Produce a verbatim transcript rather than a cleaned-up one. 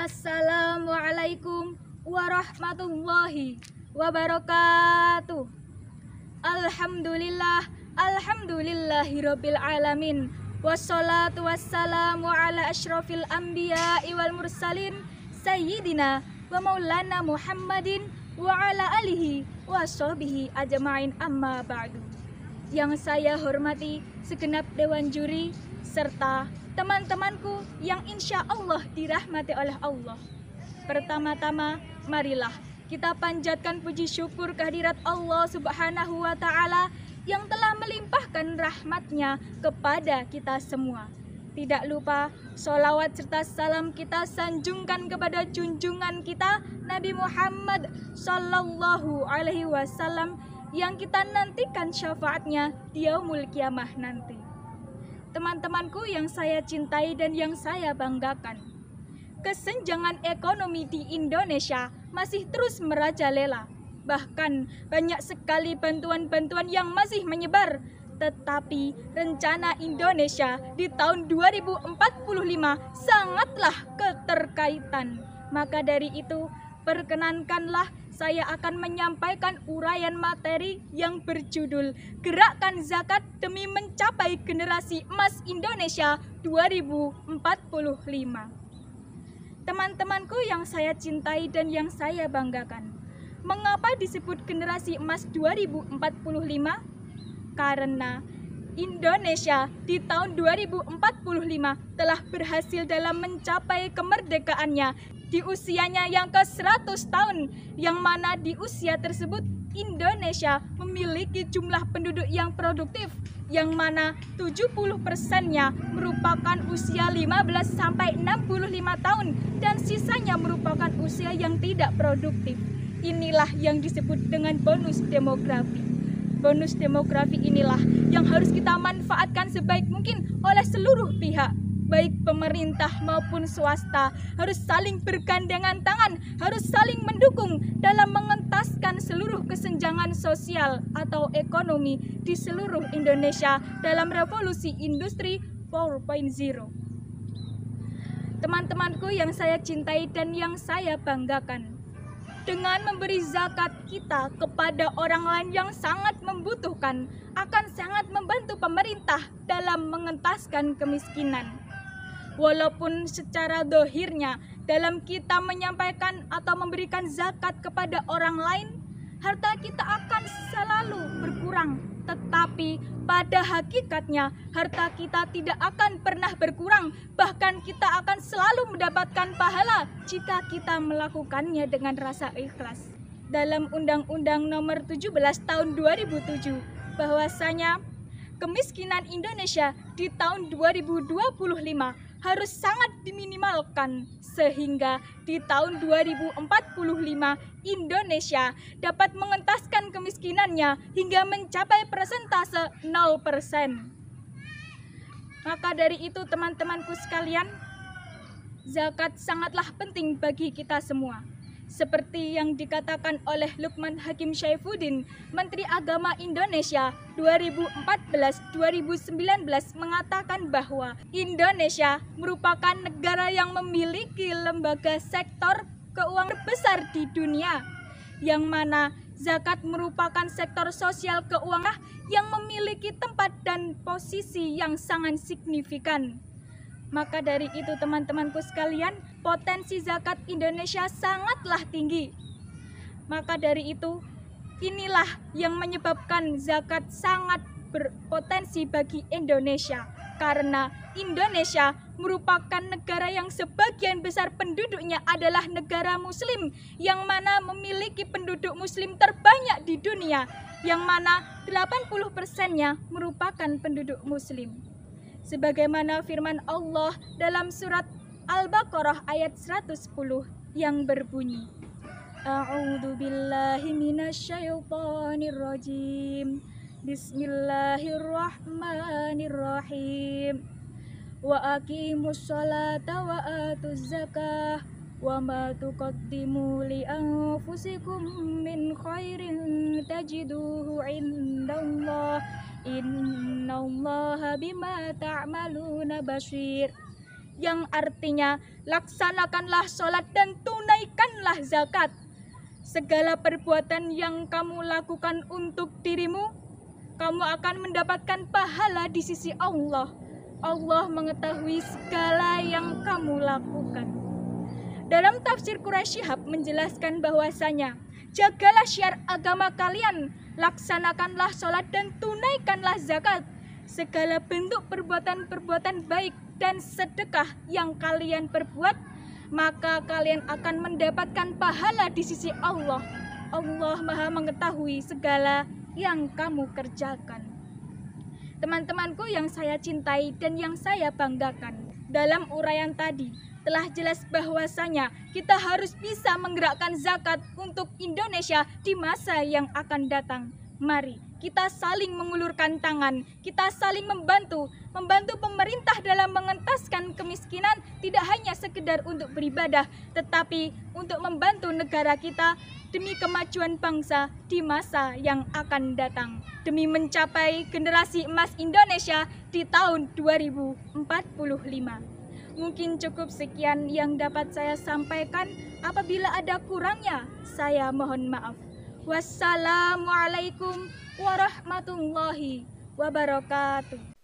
Assalamualaikum warahmatullahi wabarakatuh. Alhamdulillah, alhamdulillahirabbil alamin. Wassalatu wassalamu ala asyrafil anbiya'i wal mursalin sayyidina wa maulana Muhammadin wa ala alihi wa sahbihi ajma'in, amma ba'du. Yang saya hormati segenap dewan juri serta teman-temanku yang insya Allah dirahmati oleh Allah. Pertama-tama, marilah kita panjatkan puji syukur kehadirat Allah Subhanahu wa Ta'ala yang telah melimpahkan rahmatnya kepada kita semua. Tidak lupa sholawat serta salam kita sanjungkan kepada junjungan kita Nabi Muhammad Sallallahu Alaihi Wasallam yang kita nantikan syafaatnya di yaumul kiamah nanti. Teman-temanku yang saya cintai dan yang saya banggakan, kesenjangan ekonomi di Indonesia masih terus merajalela. Bahkan banyak sekali bantuan-bantuan yang masih menyebar. Tetapi rencana Indonesia di tahun dua ribu empat puluh lima sangatlah keterkaitan. Maka dari itu, perkenankanlah saya akan menyampaikan uraian materi yang berjudul Gerakan Zakat demi Mencapai Generasi Emas Indonesia dua ribu empat puluh lima. Teman-temanku yang saya cintai dan yang saya banggakan, mengapa disebut generasi emas dua ribu empat puluh lima? Karena Indonesia di tahun dua ribu empat puluh lima telah berhasil dalam mencapai kemerdekaannya di usianya yang ke seratus tahun, yang mana di usia tersebut Indonesia memiliki jumlah penduduk yang produktif, yang mana tujuh puluh persennya merupakan usia lima belas sampai enam puluh lima tahun dan sisanya merupakan usia yang tidak produktif. Inilah yang disebut dengan bonus demografi. Bonus demografi inilah yang harus kita manfaatkan sebaik mungkin oleh seluruh pihak, baik pemerintah maupun swasta, harus saling bergandengan tangan, harus saling mendukung dalam mengentaskan seluruh kesenjangan sosial atau ekonomi di seluruh Indonesia dalam revolusi industri empat titik nol. Teman-temanku yang saya cintai dan yang saya banggakan, dengan memberi zakat kita kepada orang lain yang sangat membutuhkan akan sangat membantu pemerintah dalam mengentaskan kemiskinan. Walaupun secara dohirnya dalam kita menyampaikan atau memberikan zakat kepada orang lain, harta kita akan selalu berkurang. Tetapi pada hakikatnya harta kita tidak akan pernah berkurang. Bahkan kita akan selalu mendapatkan pahala jika kita melakukannya dengan rasa ikhlas. Dalam Undang-Undang Nomor tujuh belas Tahun dua ribu tujuh, bahwasanya kemiskinan Indonesia di tahun dua ribu dua puluh lima harus sangat diminimalkan, sehingga di tahun dua ribu empat puluh lima Indonesia dapat mengentaskan kemiskinannya hingga mencapai persentase nol persen. Maka dari itu teman-temanku sekalian, zakat sangatlah penting bagi kita semua. Seperti yang dikatakan oleh Lukman Hakim Syaifuddin, Menteri Agama Indonesia dua ribu empat belas sampai dua ribu sembilan belas, mengatakan bahwa Indonesia merupakan negara yang memiliki lembaga sektor keuangan terbesar di dunia, yang mana zakat merupakan sektor sosial keuangan yang memiliki tempat dan posisi yang sangat signifikan. Maka dari itu teman-temanku sekalian, potensi zakat Indonesia sangatlah tinggi. Maka dari itu, inilah yang menyebabkan zakat sangat berpotensi bagi Indonesia. Karena Indonesia merupakan negara yang sebagian besar penduduknya adalah negara muslim, yang mana memiliki penduduk muslim terbanyak di dunia, yang mana delapan puluh persennya merupakan penduduk muslim. Sebagaimana firman Allah dalam surat Al-Baqarah ayat seratus sepuluh yang berbunyi, A'udzu billahi minasyaitonir rajim. Bismillahirrahmanirrahim. Wa aqimus sholata wa atuz zakah wa ma tuqaddimu li anfusikum min khairin tajiduhu indallah innallaha bima ta'maluna basyir. yang artinya laksanakanlah sholat dan tunaikanlah zakat. Segala perbuatan yang kamu lakukan untuk dirimu, kamu akan mendapatkan pahala di sisi Allah. Allah mengetahui segala yang kamu lakukan. Dalam tafsir Quraisy Shihab menjelaskan bahwasanya, jagalah syiar agama kalian, laksanakanlah sholat dan tunaikanlah zakat. Segala bentuk perbuatan-perbuatan baik dan sedekah yang kalian perbuat, maka kalian akan mendapatkan pahala di sisi Allah. Allah Maha mengetahui segala yang kamu kerjakan. Teman-temanku yang saya cintai dan yang saya banggakan, dalam uraian tadi telah jelas bahwasanya kita harus bisa menggerakkan zakat untuk Indonesia di masa yang akan datang. Mari kita saling mengulurkan tangan, kita saling membantu, membantu pemerintah dalam mengentaskan kemiskinan, tidak hanya sekedar untuk beribadah, tetapi untuk membantu negara kita demi kemajuan bangsa di masa yang akan datang, demi mencapai generasi emas Indonesia di tahun dua ribu empat puluh lima. Mungkin cukup sekian yang dapat saya sampaikan. Apabila ada kurangnya, saya mohon maaf. Wassalamualaikum warahmatullahi wabarakatuh.